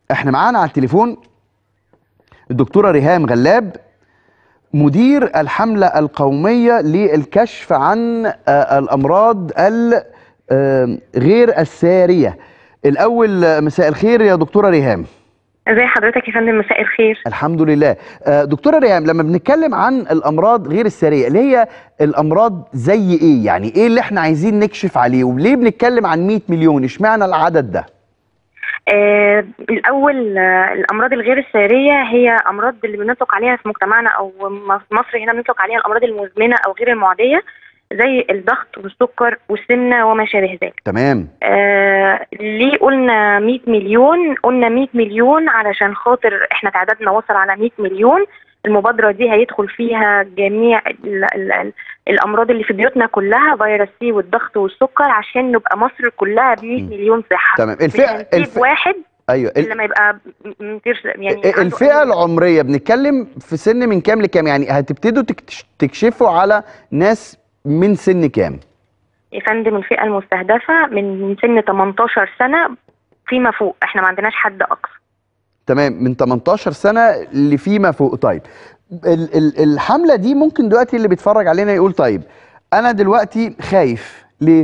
احنا معانا على التليفون الدكتورة ريهام غلاب، مدير الحملة القومية للكشف عن الأمراض غير السارية. الأول مساء الخير يا دكتورة ريهام. ازي حضرتك يا فندم؟ مساء الخير. الحمد لله. دكتورة ريهام، لما بنتكلم عن الأمراض غير السارية اللي هي الأمراض زي إيه؟ يعني إيه اللي احنا عايزين نكشف عليه؟ وليه بنتكلم عن 100 مليون؟ اشمعنى العدد ده؟ الأول الأمراض الغير السارية هي أمراض اللي بنطلق عليها في مجتمعنا أو مصر هنا بنطلق عليها الأمراض المزمنة أو غير المعدية، زي الضغط والسكر والسمنة وما شابه ذلك. تمام. ليه قلنا 100 مليون؟ قلنا 100 مليون علشان خاطر احنا تعدادنا وصل على 100 مليون. المبادرة دي هيدخل فيها جميع الأمراض اللي في بيوتنا كلها، فيروس سي والضغط والسكر، عشان نبقى مصر كلها ب 100 مليون صحة. تمام. الفئة واحد. ايوه. لما يبقى يعني الفئة العمرية بنتكلم في سن من كام لكام؟ يعني هتبتدوا تكشفوا على ناس من سن كام؟ يا فندم الفئة المستهدفة من سن 18 سنة فيما فوق، احنا ما عندناش حد أقصى. تمام، من 18 سنة اللي فيما فوق. طيب الحملة دي ممكن دلوقتي اللي بيتفرج علينا يقول طيب أنا دلوقتي خايف ليه؟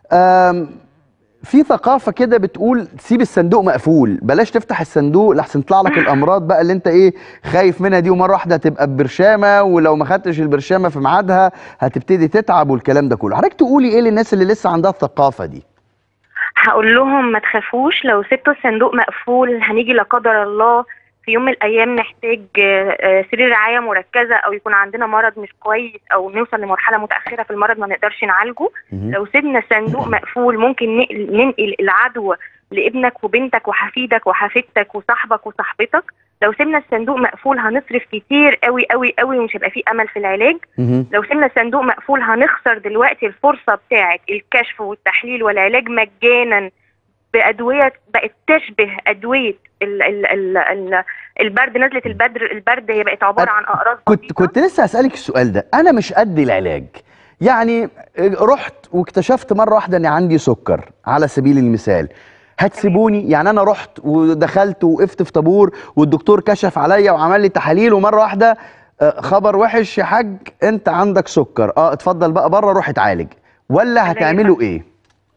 في ثقافة كده بتقول سيب الصندوق مقفول، بلاش تفتح الصندوق لحسن يطلع لك الأمراض بقى اللي أنت إيه خايف منها دي، ومرة واحدة تبقى ببرشامة، ولو ما خدتش البرشامة في ميعادها هتبتدي تتعب والكلام ده كله. حضرتك تقولي إيه للناس اللي لسه عندها الثقافة دي؟ هقول لهم ما تخافوش، لو سبتوا الصندوق مقفول هنيجي لا قدر الله في يوم من الأيام نحتاج سرير رعاية مركزة، أو يكون عندنا مرض مش كويس، أو نوصل لمرحلة متأخرة في المرض ما نقدرش نعالجه. لو سيبنا الصندوق مقفول ممكن ننقل العدوى لابنك وبنتك وحفيدك وحفيدتك وصاحبك وصاحبتك. لو سيبنا الصندوق مقفول هنصرف كتير قوي قوي قوي ومش هيبقى فيه أمل في العلاج. لو سيبنا الصندوق مقفول هنخسر دلوقتي الفرصة بتاعة الكشف والتحليل والعلاج مجانا بأدوية بقت تشبه أدوية البرد. نزلة البرد هي بقت عبارة عن أقراص بسيطة. كنت لسه هسألك السؤال ده. أنا مش قد العلاج، يعني رحت واكتشفت مرة واحدة إن عندي سكر على سبيل المثال، هتسيبوني؟ يعني أنا رحت ودخلت وقفت في طابور والدكتور كشف عليا وعمل لي تحاليل، ومرة واحدة خبر وحش يا حاج أنت عندك سكر، اتفضل بقى بره روح اتعالج، ولا هتعملوا إيه؟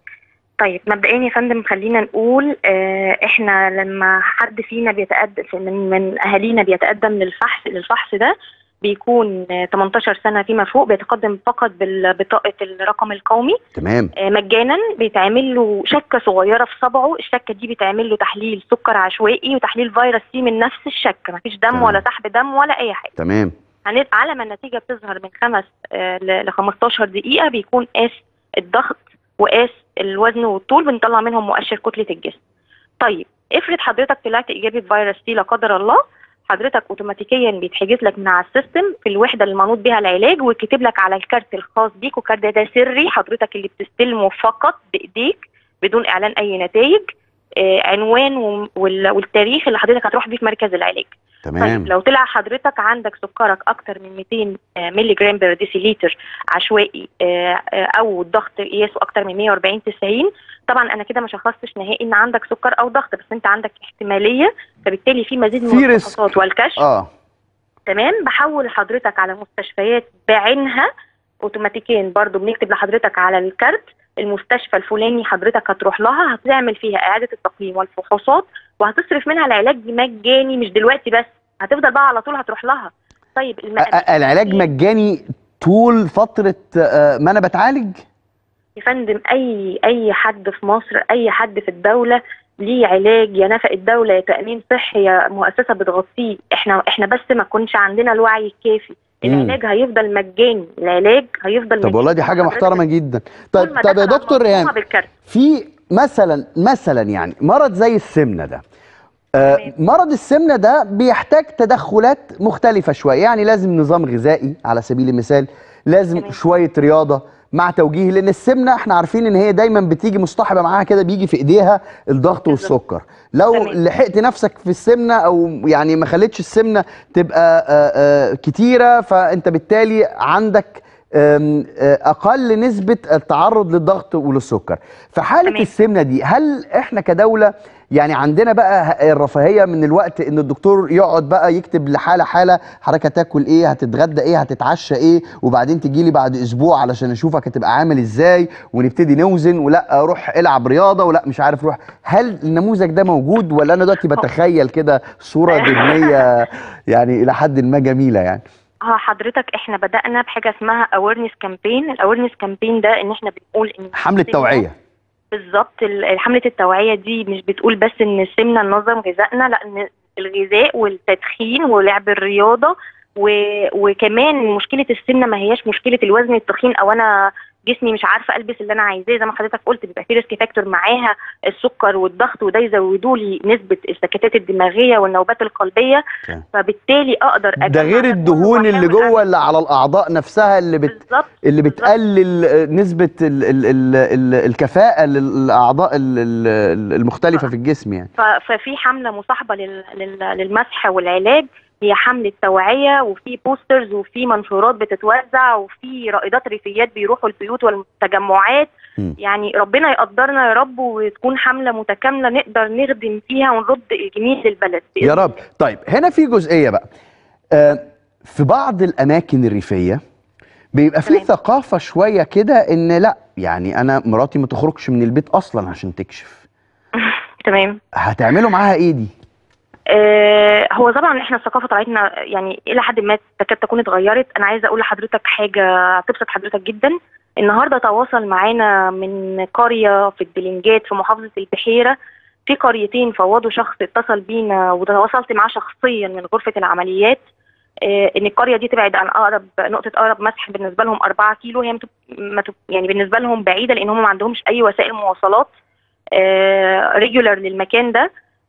طيب مبدئيا يا فندم خلينا نقول احنا لما حد فينا بيتقدم من اهالينا بيتقدم للفحص ده بيكون 18 سنه فيما فوق، بيتقدم فقط ببطاقه الرقم القومي. تمام. مجانا. بيتعمل له شكه صغيره في صبعه، الشكه دي بيتعمل له تحليل سكر عشوائي وتحليل فيروس سي من نفس الشكه، مفيش دم ولا سحب دم ولا اي حاجه. تمام. على ما النتيجه بتظهر من 5 ل 15 دقيقه بيكون قاس الضغط وقاس الوزن والطول، بنطلع منهم مؤشر كتلة الجسم. طيب افرض حضرتك طلعت ايجابي فيروس سي لا قدر الله، حضرتك اوتوماتيكيا بيتحجز لك من على السيستم في الوحده اللي منوط بها العلاج، ويتكتب لك على الكارت الخاص بيك، والكارت ده سري حضرتك اللي بتستلمه فقط بايديك بدون اعلان اي نتائج، عنوان والتاريخ اللي حضرتك هتروح بيه في مركز العلاج. تمام. طيب لو طلع حضرتك عندك سكرك اكتر من 200 مللي جرام بير ديسيليتر عشوائي، او الضغط قياسه اكتر من 140/90، طبعا انا كده ما شخصتش نهائي ان عندك سكر او ضغط، بس انت عندك احتماليه، فبالتالي في مزيد من الفحوصات والكشف. تمام. بحول حضرتك على مستشفيات بعينها اوتوماتيكيا، برضو بنكتب لحضرتك على الكارت المستشفى الفلاني حضرتك هتروح لها، هتعمل فيها اعاده التقييم والفحوصات، وهتصرف منها العلاج مجاني، مش دلوقتي بس، هتفضل بقى على طول هتروح لها. طيب العلاج مجاني طول فتره ما انا بتعالج يا فندم؟ اي حد في مصر، اي حد في الدوله ليه علاج، يا نفق الدوله يا تامين صحي يا مؤسسه بتغطيه. احنا بس ما كنش عندنا الوعي الكافي. العلاج هيفضل مجاني، العلاج هيفضل مجاني. طب والله دي حاجه محترمه جدا. طب يا دكتور ريهام، في مثلا يعني مرض زي السمنه ده، مرض السمنه ده بيحتاج تدخلات مختلفه شويه، يعني لازم نظام غذائي على سبيل المثال، لازم شويه رياضه مع توجيه، لان السمنه احنا عارفين ان هي دايما بتيجي مصطحبه معاها كده، بيجي في ايديها الضغط والسكر. لو لحقت نفسك في السمنه، او يعني ما خليتش السمنه تبقى كتيره، فانت بالتالي عندك اقل نسبه التعرض للضغط وللسكر. في حاله السمنه دي، هل احنا كدوله يعني عندنا بقى الرفاهيه من الوقت ان الدكتور يقعد بقى يكتب لحاله حاله، حضرتك هتاكل ايه، هتتغدى ايه، هتتعشى ايه، وبعدين تجي لي بعد اسبوع علشان اشوفك هتبقى عامل ازاي، ونبتدي نوزن، ولا روح العب رياضه، ولا مش عارف روح. هل النموذج ده موجود، ولا انا دلوقتي بتخيل كده صوره ذهنيه يعني الى حد ما جميله يعني؟ حضرتك احنا بدأنا بحاجة اسمها awareness campaign. الاويرنس كامبين ده ان احنا بنقول ان حملة توعية. بالظبط. حملة التوعية دي مش بتقول بس ان السمنة ننظم غذائنا، لا، ان الغذاء والتدخين ولعب الرياضة وكمان مشكلة السمنة ما هياش مشكلة الوزن التخين او انا جسمي مش عارفه البس اللي انا عايزاه. زي ما حضرتك قلت بيبقى في ريسك فاكتور معاها السكر والضغط، وده يزودوا لي نسبه السكتات الدماغيه والنوبات القلبيه، فبالتالي اقدر ده غير الدهون اللي جوه اللي على الاعضاء نفسها اللي بتقلل نسبه الكفاءه للاعضاء المختلفه في الجسم يعني. ففي حمله مصاحبه للمسح والعلاج، هي حملة توعية، وفي بوسترز وفي منشورات بتتوزع وفي رائدات ريفيات بيروحوا البيوت والتجمعات. يعني ربنا يقدرنا يا رب وتكون حملة متكاملة نقدر نخدم فيها ونرد الجميل للبلد يا رب. طيب هنا في جزئية بقى، في بعض الأماكن الريفية بيبقى في ثقافة شوية كده إن لا، يعني أنا مراتي ما تخرجش من البيت أصلا عشان تكشف. تمام. هتعملوا معاها إيه دي؟ هو طبعا احنا الثقافه بتاعتنا يعني الى حد ما تكاد تكون اتغيرت. انا عايزه اقول لحضرتك حاجه تبسط حضرتك جدا. النهارده تواصل معانا من قريه في الدلنجات في محافظه البحيره، في قريتين فوضوا شخص اتصل بينا وتواصلت معاه شخصيا من غرفه العمليات، ان القريه دي تبعد عن نقطه اقرب مسح بالنسبه لهم 4 كيلو. هي يعني بالنسبه لهم بعيده لان هم ما عندهمش اي وسائل مواصلات ريجولار للمكان ده.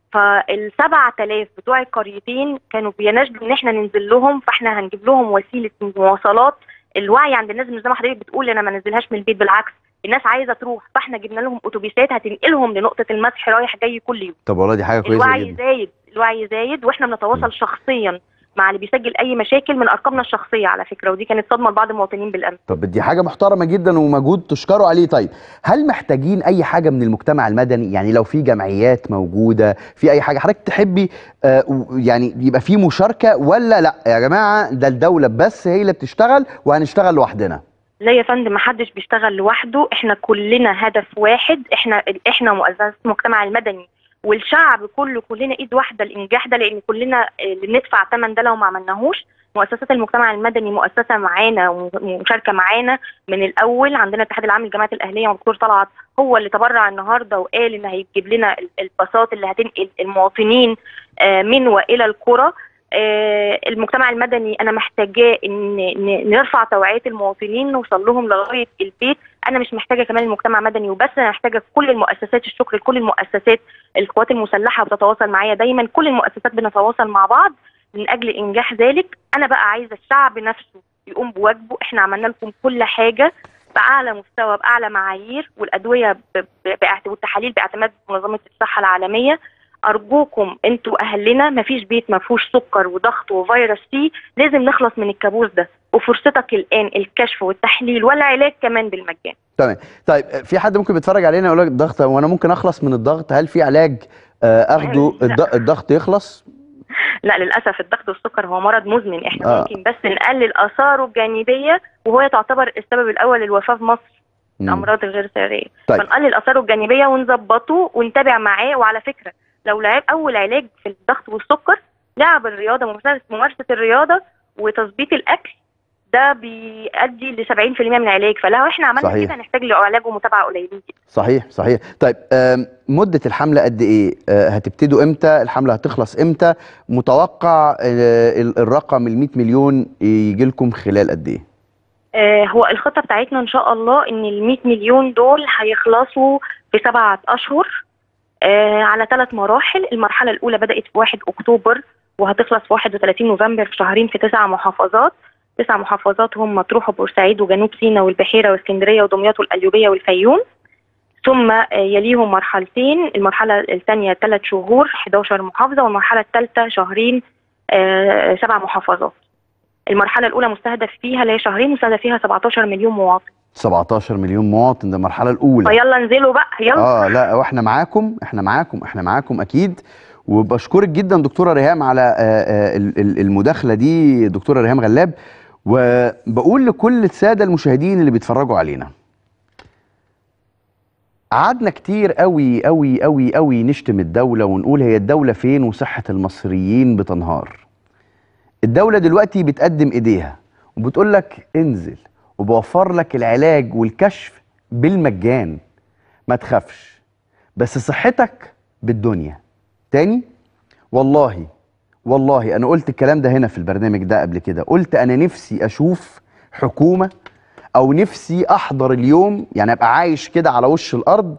فال7000 بتوع القريتين كانوا بيناشدوا ان احنا ننزل لهم، فاحنا هنجيب لهم وسيله مواصلات. الوعي عند الناس مش زي ما حضرتك بتقول انا ما نزلهاش من البيت، بالعكس الناس عايزه تروح، فاحنا جبنا لهم اتوبيسات هتنقلهم لنقطه المسح رايح جاي كل يوم. طب والله دي حاجه كويسه جدا. الوعي زايد واحنا بنتواصل شخصيا مع اللي بيسجل اي مشاكل من ارقامنا الشخصيه على فكره، ودي كانت صدمه لبعض المواطنين بالامس. طب دي حاجه محترمه جدا ومجهود تشكروا عليه. طيب هل محتاجين اي حاجه من المجتمع المدني؟ يعني لو في جمعيات موجوده، في اي حاجه حضرتك تحبي يعني يبقى في مشاركه، ولا لا يا جماعه ده الدوله بس هي اللي بتشتغل وهنشتغل لوحدنا؟ لا يا فندم، محدش بيشتغل لوحده، احنا كلنا هدف واحد. احنا مؤسسات المجتمع المدني والشعب كلنا ايد واحده الانجاح ده، لان كلنا اللي بندفع ثمن ده لو ما عملناهوش. مؤسسات المجتمع المدني مؤسسه معانا ومشاركه معانا من الاول. عندنا الاتحاد العام للجامعات الاهليه والدكتور طلعت هو اللي تبرع النهارده وقال ان هيجيب لنا الباصات اللي هتنقل المواطنين من والى القرى. المجتمع المدني انا محتاجاه ان نرفع توعيه المواطنين نوصل لهم لغايه البيت. انا مش محتاجه كمان المجتمع المدني وبس، انا محتاجه كل المؤسسات. الشكر لكل المؤسسات، القوات المسلحه بتتواصل معايا دايما، كل المؤسسات بنتواصل مع بعض من اجل انجاح ذلك. انا بقى عايزه الشعب نفسه يقوم بواجبه. احنا عملنا لكم كل حاجه باعلى مستوى باعلى معايير، والادويه والتحاليل باعتماد منظمه الصحه العالميه. ارجوكم انتوا اهلنا، مفيش بيت ما فيهوش سكر وضغط وفيروس سي، لازم نخلص من الكابوس ده. وفرصتك الان الكشف والتحليل والعلاج كمان بالمجان. تمام. طيب في حد ممكن بيتفرج علينا يقول لك الضغط، وانا ممكن اخلص من الضغط؟ هل في علاج اخده الضغط يخلص؟ لا للاسف الضغط والسكر هو مرض مزمن. احنا ممكن بس نقلل اثاره الجانبيه، وهو تعتبر السبب الاول للوفاه في مصر، الامراض الغير ساريه. طيب. فنقلل اثاره الجانبيه ونظبطه ونتابع معاه. وعلى فكره لو اول علاج في الضغط والسكر لعب الرياضه، ممارسه الرياضه وتظبيط الاكل، ده بيؤدي ل 70% من العلاج. فلو احنا عملنا كده هنحتاج لعلاج ومتابعه قليلين جدا. صحيح. طيب مده الحمله قد ايه؟ هتبتدوا امتى؟ الحمله هتخلص امتى؟ متوقع الرقم ال 100 مليون يجي لكم خلال قد ايه؟ هو الخطه بتاعتنا ان شاء الله ان ال 100 مليون دول هيخلصوا في 7 أشهر على 3 مراحل. المرحله الاولى بدات في 1 أكتوبر وهتخلص في 31 نوفمبر، في شهرين، في 9 محافظات. 9 محافظات هم مطروح وبورسعيد وجنوب سيناء والبحيره واسكندريه ودمياط والقليوبيه والفيوم. ثم يليهم مرحلتين، المرحله الثانيه 3 شهور 11 محافظه، والمرحله الثالثه شهرين 7 محافظات. المرحله الاولى مستهدف فيها اللي هي شهرين مستهدف فيها 17 مليون مواطن. 17 مليون مواطن، ده المرحله الاولى. فيلا انزلوا بقى يلا. لا واحنا معاكم، احنا معاكم اكيد. وبشكرك جدا دكتوره ريهام على المداخله دي، دكتوره ريهام غلاب. وبقول لكل الساده المشاهدين اللي بيتفرجوا علينا، قعدنا كتير قوي قوي قوي قوي نشتم الدوله ونقول هي الدوله فين وصحه المصريين بتنهار. الدوله دلوقتي بتقدم ايديها وبتقول لك انزل وبوفر لك العلاج والكشف بالمجان، ما تخافش، بس صحتك بالدنيا. تاني، والله انا قلت الكلام ده هنا في البرنامج ده قبل كده، قلت انا نفسي اشوف حكومة او نفسي احضر اليوم، يعني ابقى عايش كده على وش الارض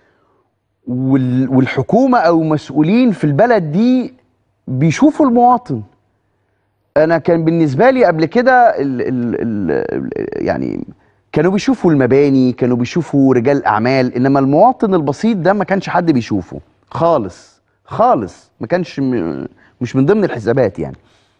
والحكومة او مسؤولين في البلد دي بيشوفوا المواطن. انا كان بالنسبة لي قبل كده يعني كانوا بيشوفوا المباني، كانوا بيشوفوا رجال اعمال، انما المواطن البسيط ده ما كانش حد بيشوفه خالص خالص، ما كانش مش من ضمن الحسابات يعني.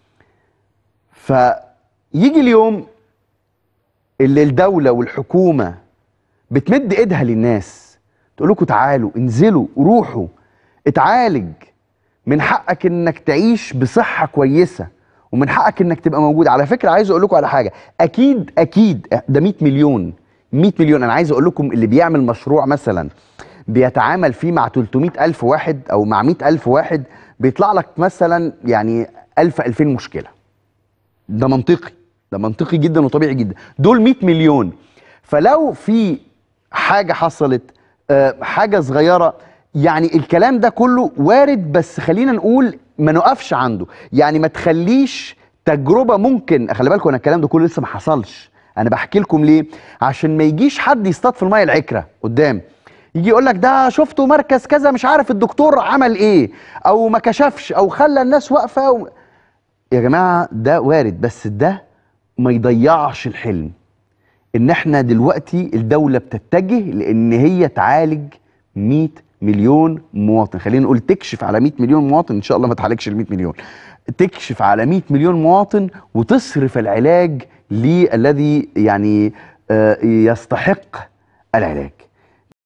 فيجي اليوم اللي الدولة والحكومة بتمد ايدها للناس، تقول لكم تعالوا انزلوا روحوا اتعالج، من حقك انك تعيش بصحة كويسة، ومن حقك انك تبقى موجود. على فكرة عايز اقول لكم على حاجة، اكيد ده 100 مليون. انا عايز اقول لكم اللي بيعمل مشروع مثلا بيتعامل فيه مع 300,000 واحد او مع 100,000 واحد، بيطلع لك مثلا يعني 1000-2000 مشكلة. ده منطقي جدا وطبيعي جدا، دول 100 مليون. فلو في حاجة حصلت، حاجة صغيرة، يعني الكلام ده كله وارد، بس خلينا نقول ما نقفش عنده. يعني ما تخليش تجربة، ممكن خلي بالكم انا الكلام ده كله لسه ما حصلش، انا بحكي لكم ليه؟ عشان ما يجيش حد يصطاد في المية العكرة قدام، يجي يقول لك ده شفته مركز كذا مش عارف الدكتور عمل ايه او ما كشفش او خلى الناس واقفة يا جماعة ده وارد، بس ده ما يضيعش الحلم. ان احنا دلوقتي الدولة بتتجه لان هي تعالج 100 مليون مواطن، خلينا نقول تكشف على 100 مليون مواطن، ان شاء الله ما تعالجش ال 100 مليون، تكشف على 100 مليون مواطن وتصرف العلاج للذي يعني يستحق العلاج.